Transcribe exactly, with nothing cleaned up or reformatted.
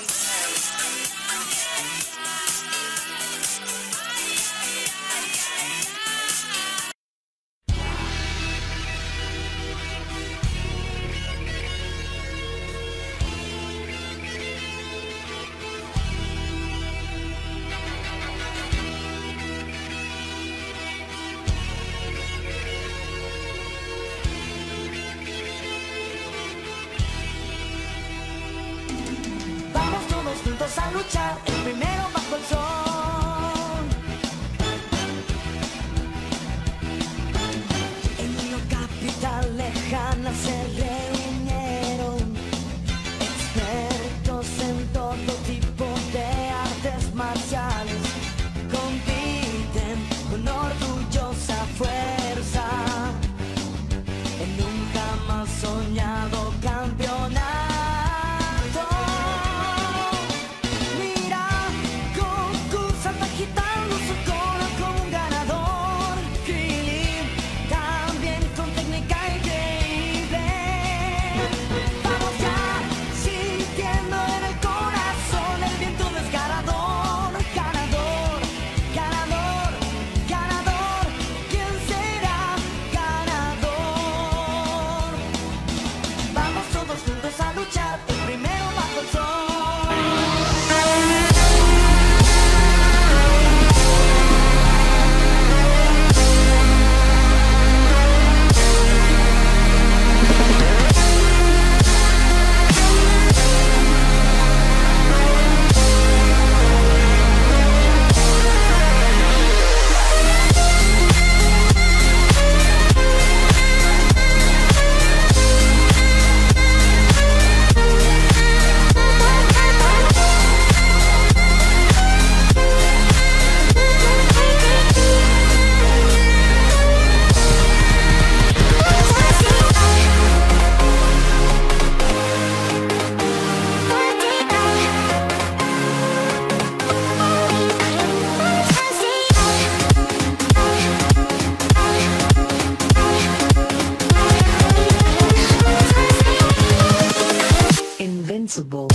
Juntos a luchar, el primero bajo el sol. En una capital lejana se reunieron expertos en todo tipo de artes marciales. Compiten con orgullosa fuerza en un jamás soñado campeonato. Invincible.